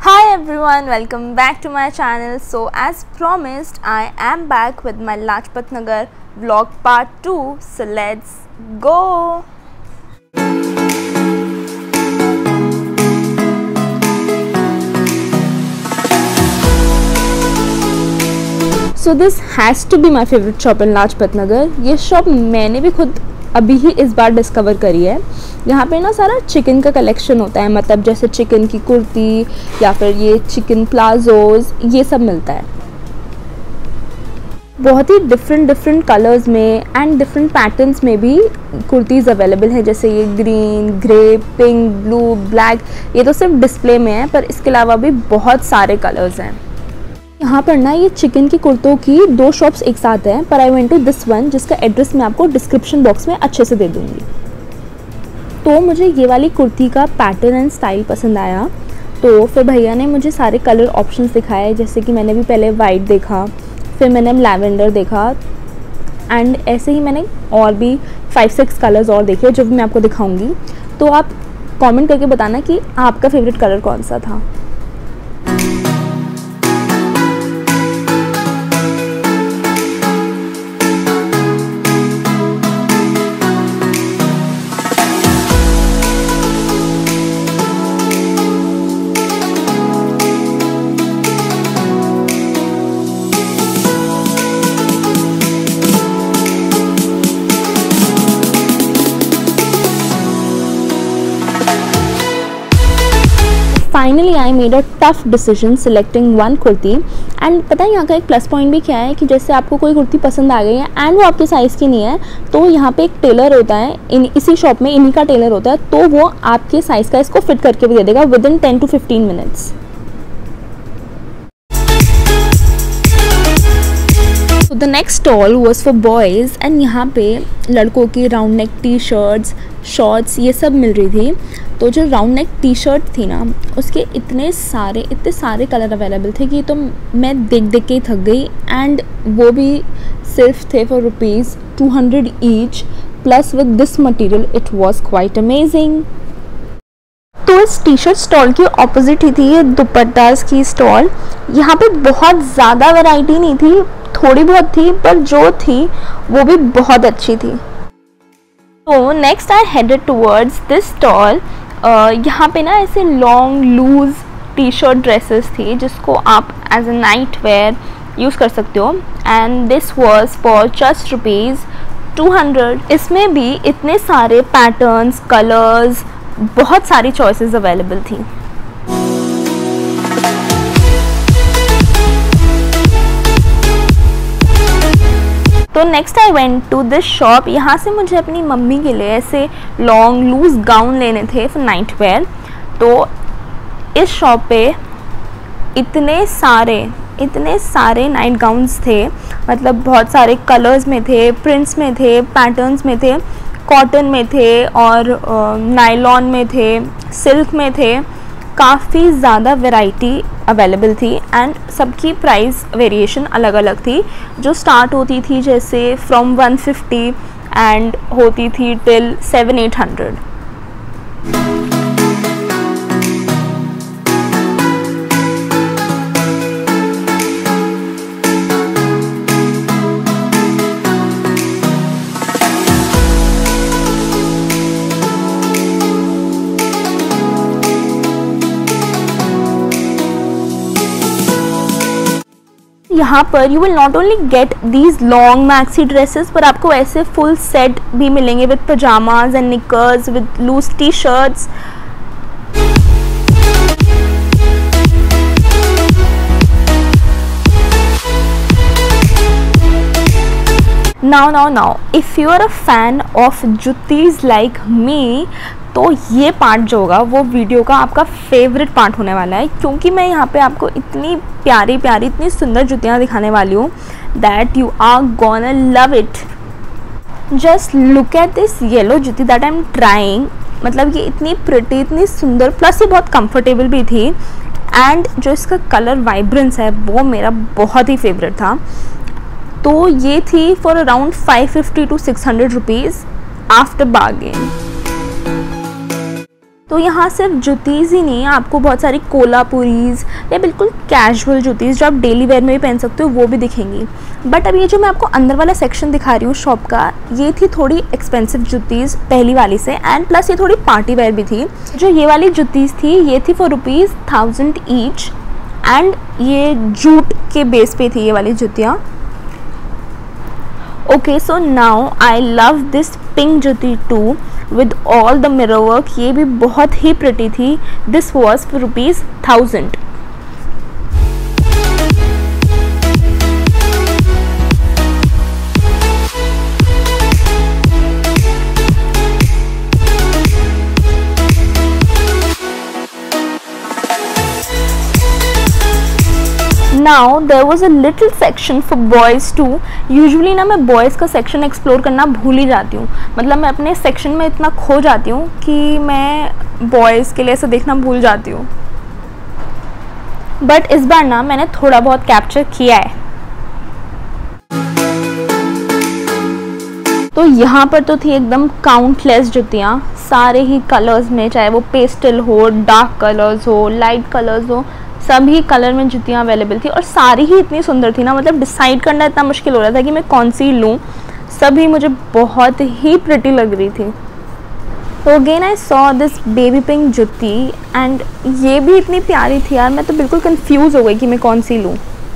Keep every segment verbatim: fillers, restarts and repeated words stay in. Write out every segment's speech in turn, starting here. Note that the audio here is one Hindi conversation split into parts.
Hi everyone, welcome back to my channel. So as promised, I am back with my Lajpat Nagar vlog part two. So let's go. So this has to be my favorite shop in Lajpat Nagar. ये शॉप मैंने भी खुद अभी ही इस बार डिस्कवर करी है। यहाँ पे ना सारा चिकन का कलेक्शन होता है, मतलब जैसे चिकन की कुर्ती या फिर ये चिकन प्लाजोज, ये सब मिलता है बहुत ही डिफरेंट डिफरेंट कलर्स में एंड डिफरेंट पैटर्न्स में भी कुर्तीज़ अवेलेबल हैं, जैसे ये green, grey, pink, blue, black. ये तो सिर्फ डिस्प्ले में है, पर इसके अलावा भी बहुत सारे कलर्स हैं। यहाँ पर ना ये चिकन की कुर्तों की दो शॉप्स एक साथ हैं, पर I went to this one, जिसका एड्रेस मैं आपको डिस्क्रिप्शन बॉक्स में अच्छे से दे दूँगी। तो मुझे ये वाली कुर्ती का पैटर्न एंड स्टाइल पसंद आया, तो फिर भैया ने मुझे सारे कलर ऑप्शंस दिखाए, जैसे कि मैंने भी पहले वाइट देखा, फिर मैंने लैवेंडर देखा एंड ऐसे ही मैंने और भी फाइव सिक्स कलर्स और देखे जो भी मैं आपको दिखाऊंगी। तो आप कमेंट करके बताना कि आपका फेवरेट कलर कौन सा था। Finally I made a tough decision selecting one kurti. And पता है यहाँ का एक प्लस पॉइंट भी क्या है कि जैसे आपको कोई कुर्ती पसंद आ गई है एंड वो आपके साइज़ की नहीं है, तो यहाँ पे एक टेलर होता है, इन इसी शॉप में इन्हीं का टेलर होता है, तो वो आपके साइज़ का इसको फिट करके भी दे देगा with in ten to fifteen minutes. The next stall was for boys and यहाँ पे लड़कों की round neck T shirts, shorts ये सब मिल रही थी। तो जो राउंड नेक टी शर्ट थी ना, उसके इतने सारे इतने सारे कलर अवेलेबल थे कि तो मैं देख देख के ही थक गई, एंड वो भी सिर्फ थे for rupees two hundred each, plus with this material it was quite amazing. तो इस टी शर्ट स्टॉल के ऑपोजिट ही थी ये दुपट्टास की स्टॉल। यहाँ पे बहुत ज़्यादा वैरायटी नहीं थी, थोड़ी बहुत थी, पर जो थी वो भी बहुत अच्छी थी। तो next I headed towards this stall. यहाँ पे ना ऐसे long loose T shirt dresses थी जिसको आप as a night wear use कर सकते हो, and this was for just rupees two hundred. इसमें भी इतने सारे पैटर्न्स, कलर्स, बहुत सारी चॉइसेस अवेलेबल थी। तो next I went to this shop. यहाँ से मुझे अपनी मम्मी के लिए ऐसे लॉन्ग लूज गाउन लेने थे फॉर नाइट वेयर। तो इस शॉप पे इतने सारे इतने सारे नाइट गाउन्स थे, मतलब बहुत सारे कलर्स में थे, प्रिंट्स में थे, पैटर्न्स में थे, कॉटन में थे और नायलॉन में थे, सिल्क में थे। काफ़ी ज़्यादा वैरायटी अवेलेबल थी एंड सबकी प्राइस वेरिएशन अलग अलग थी, जो स्टार्ट होती थी जैसे फ्रॉम वन फिफ्टी एंड होती थी टिल सेवन एट हंड्रेड। यहाँ पर you will not only get these long maxi dresses, पर आपको ऐसे फुल सेट भी मिलेंगे with pajamas and knickers, with loose T shirts. Now now now if you are a fan of juttis like me, तो ये पार्ट जो होगा वो वीडियो का आपका फेवरेट पार्ट होने वाला है, क्योंकि मैं यहाँ पे आपको इतनी प्यारी प्यारी इतनी सुंदर जुतियाँ दिखाने वाली हूँ that you are gonna love it. Just look at this yellow jutti that I am trying. मतलब ये इतनी प्रिटी, इतनी सुंदर, प्लस ये बहुत कंफर्टेबल भी थी, एंड जो इसका कलर वाइब्रेंस है वो मेरा बहुत ही फेवरेट था। तो ये थी for around five fifty to six hundred rupees after bargain. तो यहाँ सिर्फ जूतीज़ ही नहीं, आपको बहुत सारी कोल्हापुरीज़ या बिल्कुल कैजुअल जूतीज़ जो आप डेली वेयर में भी पहन सकते हो वो भी दिखेंगी। बट अब ये जो मैं आपको अंदर वाला सेक्शन दिखा रही हूँ शॉप का, ये थी थोड़ी एक्सपेंसिव जूतीज़ पहली वाली से, एंड प्लस ये थोड़ी पार्टी वेयर भी थी। जो ये वाली जूतीज़ थी ये थी for rupees thousand each, and ये जूट के बेस पे थी ये वाली जूतियाँ। Okay, so now I love this pink jutti too with all the mirror work, ये भी बहुत ही प्रिटी थी। This was for rupees thousand. Now there was a little section for boys too. Usually ना मैं बॉयज़ का सेक्शन एक्सप्लोर करना भूल ही जाती हूँ, मतलब मैं अपने सेक्शन में इतना खो जाती हूँ कि मैं बॉयज़ के लिए ऐसा देखना भूल जाती हूँ। बट इस बार ना मैंने थोड़ा बहुत कैप्चर किया है। तो यहाँ पर तो थी एकदम काउंटलेस जुतियाँ, सारे ही कलर्स में, चाहे वो पेस्टल हो, डार्क कलर्स हो, लाइट कलर्स हो, सभी कलर में जुतियाँ अवेलेबल थी और सारी ही इतनी सुंदर थी ना, मतलब डिसाइड करना इतना मुश्किल हो रहा था कि मैं कौन सी लूँ। सभी मुझे बहुत ही प्रिटी लग रही थी। तो again I saw this baby pink jutti, and ये भी इतनी प्यारी थी यार, मैं तो बिल्कुल कंफ्यूज हो गई कि मैं कौन सी लूँ।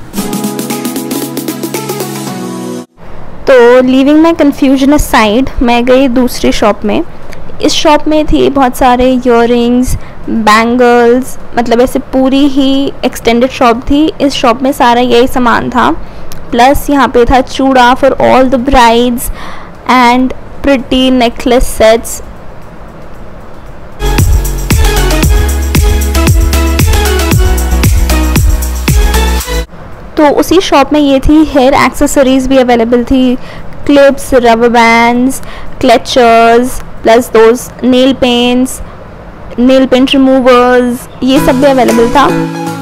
तो लीविंग माई कन्फ्यूजन असाइड, मैं गई दूसरी शॉप में। इस शॉप में थी बहुत सारे इयररिंग्स, बैंगल्स, मतलब ऐसे पूरी ही एक्सटेंडेड शॉप थी। इस शॉप में सारा यही सामान था, प्लस यहाँ पे था chooda for all the brides and pretty necklace sets. तो उसी शॉप में ये थी हेयर एक्सेसरीज भी अवेलेबल थी, clips, rubber bands, clutchers, plus those nail paints, nail paint removers, ये सब भी अवेलेबल था।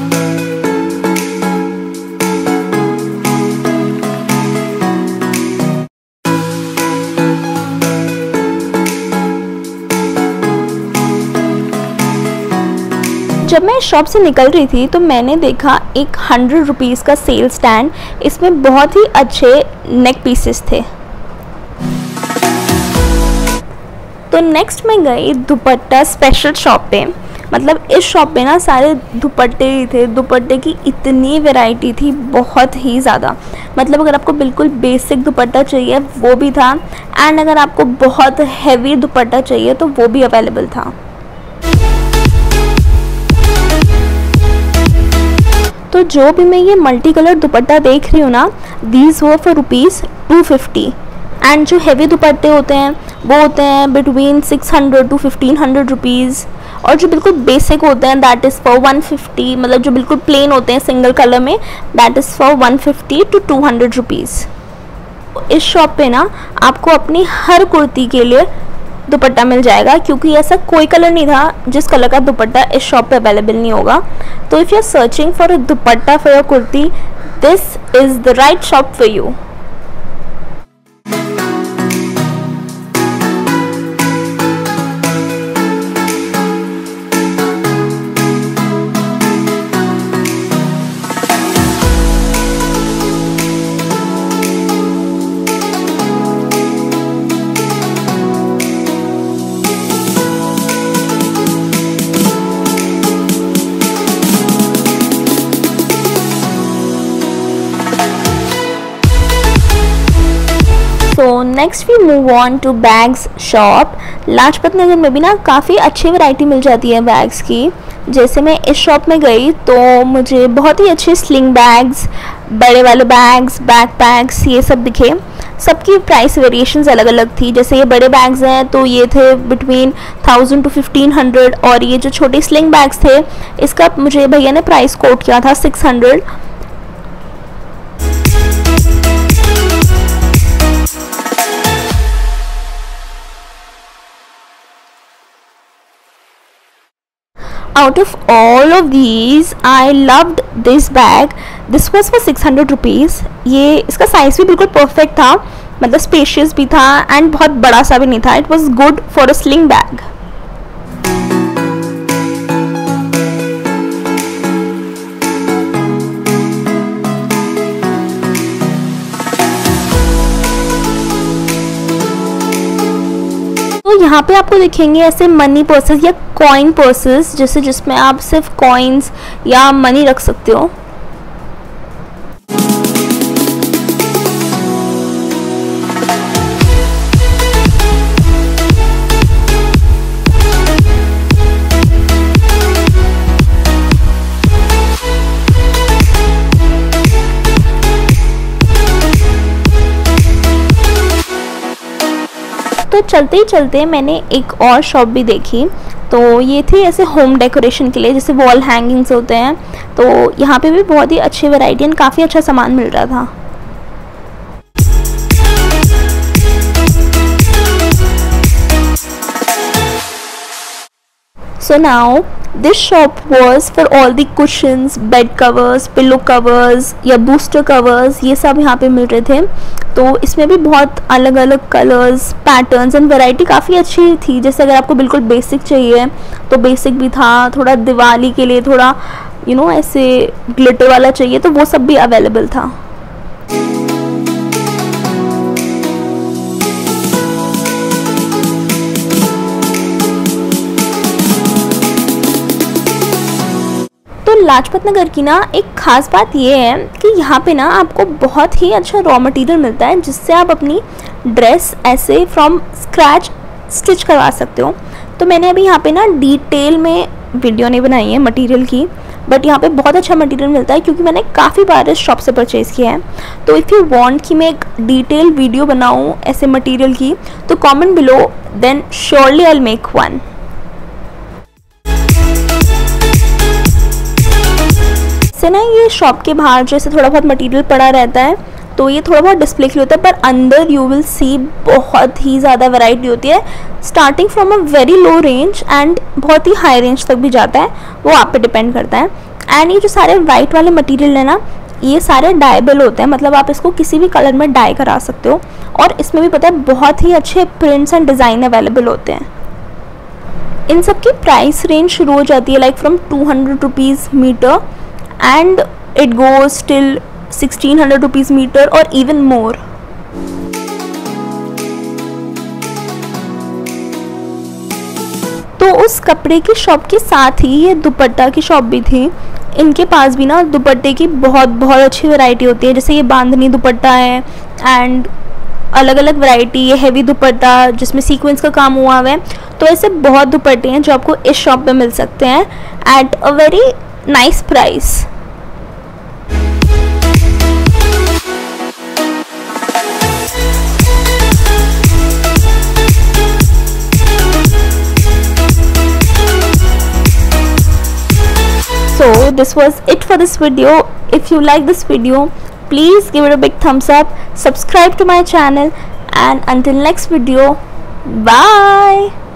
जब मैं शॉप से निकल रही थी तो मैंने देखा एक हंड्रेड रुपीज़ का सेल स्टैंड, इसमें बहुत ही अच्छे नेक पीसेस थे। तो नेक्स्ट मैं गई दुपट्टा स्पेशल शॉप पे। मतलब इस शॉप पे ना सारे दुपट्टे ही थे, दुपट्टे की इतनी वैरायटी थी, बहुत ही ज़्यादा। मतलब अगर आपको बिल्कुल बेसिक दुपट्टा चाहिए वो भी था, एंड अगर आपको बहुत हैवी दुपट्टा चाहिए तो वो भी अवेलेबल था। तो जो भी मैं ये मल्टी कलर दुपट्टा देख रही हूँ ना, दीज वो for rupees two fifty, and जो हैवी दुपट्टे होते हैं वो होते हैं between six hundred to fifteen hundred rupees, और जो बिल्कुल बेसिक होते हैं that is for one fifty, मतलब जो बिल्कुल प्लेन होते हैं सिंगल कलर में, that is for one fifty to two hundred rupees. इस शॉप पे ना आपको अपनी हर कुर्ती के लिए दुपट्टा मिल जाएगा, क्योंकि ऐसा कोई कलर नहीं था जिस कलर का दुपट्टा इस शॉप पे अवेलेबल नहीं होगा। तो if you are searching for a dupatta for your kurti, this is the right shop for you. So next we move on to bags shop. Lajpat Nagar में भी ना काफ़ी अच्छी वैरायटी मिल जाती है बैग्स की। जैसे मैं इस शॉप में गई तो मुझे बहुत ही अच्छे स्लिंग बैग्स, बड़े वाले बैग्स, बैक पैक्स, ये सब दिखे। सबकी प्राइस वेरिएशंस अलग अलग थी। जैसे ये बड़े बैग्स हैं तो ये थे between thousand to fifteen hundred, और ये जो छोटे स्लिंग बैग्स थे इसका मुझे भैया ने प्राइस कोट किया था six hundred. Out of all of these, I loved this bag. This was for six hundred rupees. ये इसका साइज़ भी बिल्कुल परफेक्ट था, मतलब स्पेशियस भी था एंड बहुत बड़ा सा भी नहीं था। It was good for a sling bag. तो यहाँ पे आपको दिखेंगे ऐसे मनी पर्सेस या कॉइन पर्सेस, जैसे जिसमें आप सिर्फ कॉइन्स या मनी रख सकते हो। तो चलते ही चलते मैंने एक और शॉप भी देखी। तो ये थी ऐसे होम डेकोरेशन के लिए, जैसे वॉल हैंगिंग्स होते हैं। तो यहाँ पे भी बहुत ही अच्छी वैरायटी एंड काफ़ी अच्छा सामान मिल रहा था। So now this shop was for all the cushions, bed covers, pillow covers या booster covers, ये सब यहाँ पे मिल रहे थे। तो इसमें भी बहुत अलग अलग कलर्स, पैटर्न्स एंड वैरायटी काफ़ी अच्छी थी। जैसे अगर आपको बिल्कुल बेसिक चाहिए तो बेसिक भी था, थोड़ा दिवाली के लिए थोड़ा यू नो ऐसे ग्लिटर वाला चाहिए तो वो सब भी अवेलेबल था। तो लाजपत नगर की ना एक ख़ास बात ये है कि यहाँ पे ना आपको बहुत ही अच्छा रॉ मटेरियल मिलता है, जिससे आप अपनी ड्रेस ऐसे फ्रॉम स्क्रैच स्टिच करवा सकते हो। तो मैंने अभी यहाँ पे ना डिटेल में वीडियो नहीं बनाई है मटेरियल की, बट यहाँ पे बहुत अच्छा मटेरियल मिलता है क्योंकि मैंने काफ़ी बार इस शॉप से परचेज़ किया है। तो इफ़ यू वांट कि मैं एक डिटेल वीडियो बनाऊँ ऐसे मटेरियल की, तो comment below, then surely I will make one. से ना ये शॉप के बाहर जैसे थोड़ा बहुत मटेरियल पड़ा रहता है, तो ये थोड़ा बहुत डिस्प्ले के लिए होता है, पर अंदर यू विल सी बहुत ही ज़्यादा वैरायटी होती है, starting from a very low range and बहुत ही हाई रेंज तक भी जाता है, वो आप पे डिपेंड करता है। एंड ये जो सारे वाइट वाले मटेरियल है ना, ये सारे डाइबल होते हैं, मतलब आप इसको किसी भी कलर में डाई करा सकते हो। और इसमें भी पता है बहुत ही अच्छे प्रिंट्स एंड डिज़ाइन अवेलेबल होते हैं। इन सब की प्राइस रेंज शुरू हो जाती है like from two hundred rupees metre and it goes till sixteen hundred rupees meter or even more. तो उस कपड़े की शॉप के साथ ही ये दुपट्टा की शॉप भी थी। इनके पास भी ना दुपट्टे की बहुत बहुत अच्छी वैरायटी होती है, जैसे ये बांधनी दुपट्टा है एंड अलग अलग वैरायटी, ये हैवी दुपट्टा जिसमें सीक्वेंस का काम हुआ हुआ है। तो ऐसे बहुत दुपट्टे हैं जो आपको इस शॉप पे मिल सकते हैं at a very nice price. So this was it for this video. If you like this video, please give it a big thumbs up, subscribe to my channel, and until next video, bye.